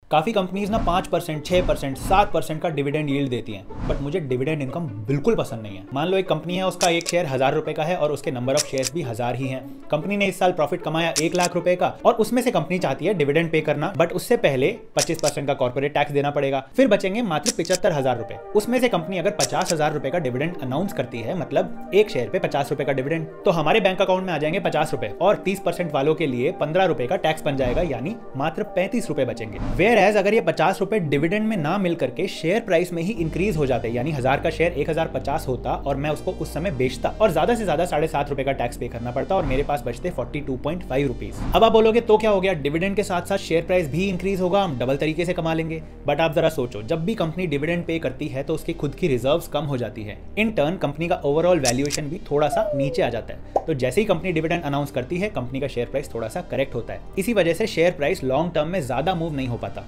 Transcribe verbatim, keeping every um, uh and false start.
काफी कंपनीज ना पाँच परसेंट, छह परसेंट, सात परसेंट का डिविडेंड यील्ड देती हैं, बट मुझे डिविडेंड इनकम बिल्कुल पसंद नहीं है। मान लो एक कंपनी है, उसका एक शेयर हजार रुपए का है और उसके नंबर ऑफ शेयर्स भी हजार ही हैं। कंपनी ने इस साल प्रॉफिट कमाया एक लाख रुपए का और उसमें से कंपनी चाहती है डिविडेंड पे करना, बट उससे पहले पच्चीस परसेंट का कॉर्पोरेट टैक्स देना पड़ेगा, फिर बचेंगे मात्र पिछहत्तर हजार रुपए। उसमें से कंपनी अगर पचास हजार रुपए का डिविडेंड अनाउंस करती है, मतलब एक शेयर पे पचास रुपए का डिविडेंड, तो हमारे बैंक अकाउंट में आ जाएंगे पचास रुपए और तीस परसेंट वालों के लिए पंद्रह रुपए का टैक्स बन जाएगा, यानी मात्र पैंतीस रुपए बचेंगे। वेयर एज अगर ये पचास रुपए डिविडेंड में ना मिल करके शेयर प्राइस में ही इंक्रीज हो जाते, यानी हजार का शेयर एक हजार पचास होता और मैं उसको उस समय बेचता और ज्यादा से ज्यादा साढ़े सात रुपए का टैक्स पे करना पड़ता और मेरे पास बचते बयालीस पॉइंट पाँच रुपीस। अब आप बोलोगे तो क्या हो गया, डिविडेंड के साथ साथ शेयर प्राइस भी इंक्रीज होगा, हम डबल तरीके से कमा लेंगे। बट आप जरा सोचो, जब भी कंपनी डिविडेंड पे करती है तो उसकी खुद की रिजर्व्स कम हो जाती है, इन टर्न कंपनी का ओवरऑल वैल्यूएशन भी थोड़ा सा नीचे आ जाता है। तो जैसे ही कंपनी डिविडेंड अनाउंस करती है, कंपनी का शेयर प्राइस थोड़ा सा करेक्ट होता है। इसी वजह से शेयर प्राइस लॉन्ग टर्म में ज्यादा मूव नहीं हो पाता।